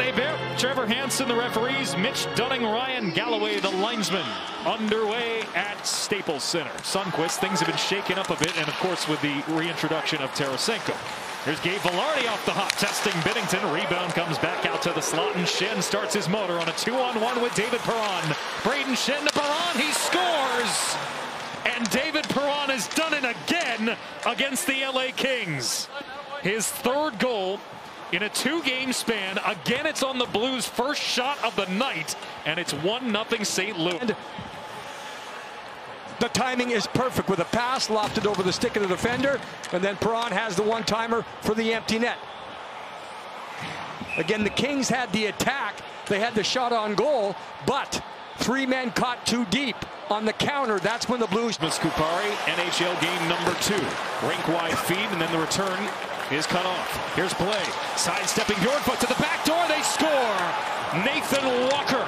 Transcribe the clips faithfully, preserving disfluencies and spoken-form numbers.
Bear, Trevor Hansen, the referees, Mitch Dunning, Ryan Galloway, the linesman. Underway at Staples Center. Sundquist, things have been shaken up a bit, and of course with the reintroduction of Tarasenko. Here's Gabe Vilardi off the hop, testing Binnington. Rebound comes back out to the slot, and Schenn starts his motor on a two-on-one with David Perron. Braden Schenn to Perron, he scores! And David Perron has done it again against the L A Kings. His third goal in a two-game span. Again, it's on the Blues' first shot of the night, and it's one nothing Saint Louis. And the timing is perfect with a pass lofted over the stick of the defender, and then Perron has the one-timer for the empty net. Again, the Kings had the attack. They had the shot on goal, but three men caught too deep on the counter. That's when the Blues. Kupari, N H L game number two. Rink-wide feed, and then the return is cut off. Here's play. Sidestepping Bjornfoot to the back door. They score. Nathan Walker.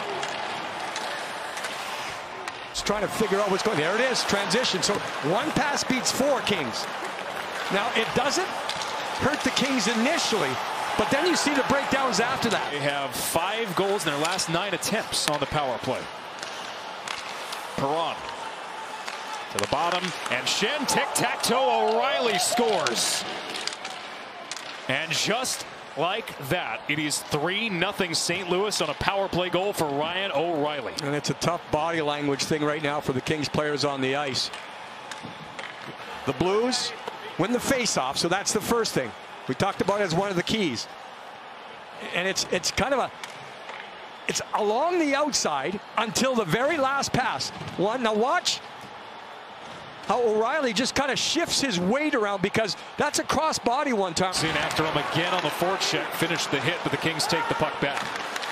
Just trying to figure out what's going on. There it is. Transition. So one pass beats four Kings. Now, it doesn't hurt the Kings initially, but then you see the breakdowns after that. They have five goals in their last nine attempts on the power play. Perron to the bottom, and Schenn tic-tac-toe. O'Reilly scores. And just like that, it is three nothing Saint Louis on a power play goal for Ryan O'Reilly. And it's a tough body language thing right now for the Kings players on the ice. The Blues win the face-off, so that's the first thing. We talked about it as one of the keys. And it's it's kind of a it's along the outside until the very last pass. One, now watch how O'Reilly just kind of shifts his weight around, because that's a cross body one time. Seen after him again on the forecheck, finished the hit, but the Kings take the puck back.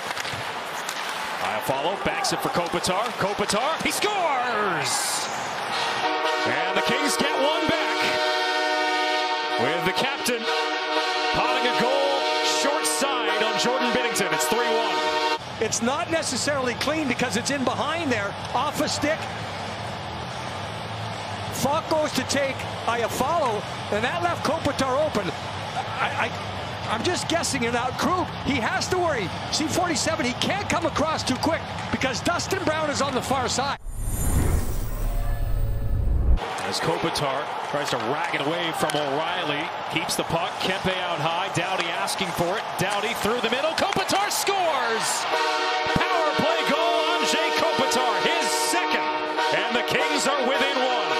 Iafallo backs it for Kopitar. Kopitar, he scores! And the Kings get one back with the captain potting a goal short side on Jordan Binnington. It's three one. It's not necessarily clean because it's in behind there, off a stick. Falk goes to take Iafallo, and that left Kopitar open. I, I, I'm just guessing it out. Krug, he has to worry. C forty-seven, he can't come across too quick because Dustin Brown is on the far side. As Kopitar tries to rag it away from O'Reilly, keeps the puck. Kempe out high. Doughty asking for it. Doughty through the middle. Kopitar scores! Power play goal on Jay Kopitar, his second, and the Kings are within one.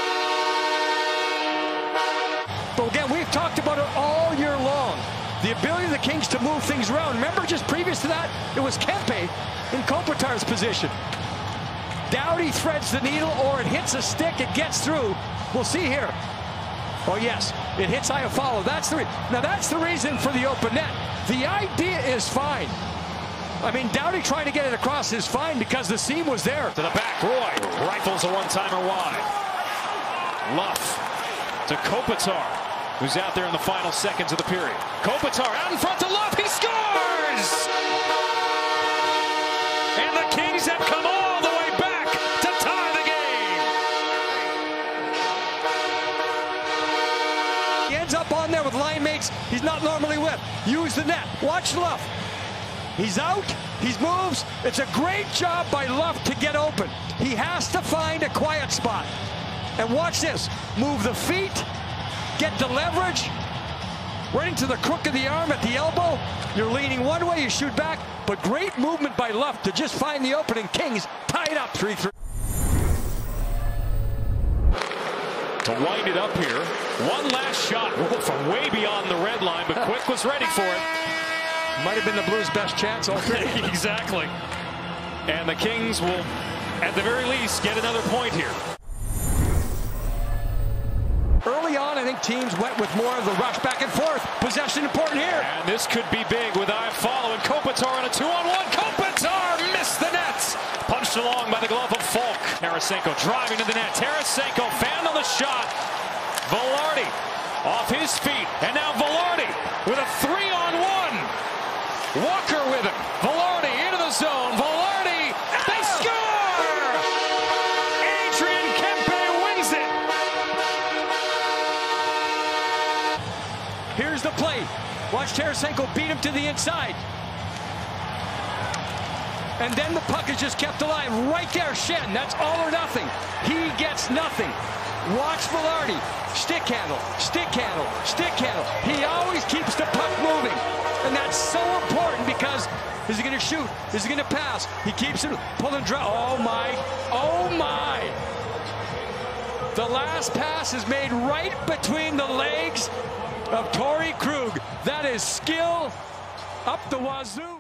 But again, we've talked about it all year long. The ability of the Kings to move things around. Remember, just previous to that, it was Kempe in Kopitar's position. Doughty threads the needle, or it hits a stick, it gets through. We'll see here. Oh yes, it hits Iafallo. That's the now that's the reason for the open net. The idea is fine. I mean, Doughty trying to get it across is fine because the seam was there. To the back, Roy rifles a one-timer wide. Luff to Kopitar, who's out there in the final seconds of the period. Kopitar out in front to Luff, he scores! And the Kings have come all the way back to tie the game. He ends up on there with line mates he's not normally with. Use the net. Watch Luff. He's out. He moves. It's a great job by Luff to get open. He has to find a quiet spot. And watch this. Move the feet. Get the leverage. Right into the crook of the arm at the elbow. You're leaning one way, you shoot back. But great movement by Luff to just find the opening. Kings tied up three three. To wind it up here. One last shot from way beyond the red line, but Quick was ready for it. Might have been the Blues' best chance already. Exactly. And the Kings will, at the very least, get another point here. Early on, I think teams went with more of the rush back and forth. Possession important here. And this could be big with Iafallo and Kopitar on a two-on-one. Kopitar missed the net. Punched along by the glove of Falk. Tarasenko driving to the net. Tarasenko found on the shot. Vilardi off his feet. And now Vilardi with a three-on-one. Walker with him. Vilardi into the zone. Vilardi, they score! Adrian Kempe wins it. Here's the play. Watch Tarasenko beat him to the inside. And then the puck is just kept alive. Right there, Shen. That's all or nothing. He gets nothing. Watch Velarde. Stick handle, stick handle, stick handle. He always keeps the puck moving. And that's so important because is he going to shoot? Is he going to pass? He keeps it pulling dry. Oh, my. Oh, my. The last pass is made right between the legs of Torrey Krug. That is skill up the wazoo.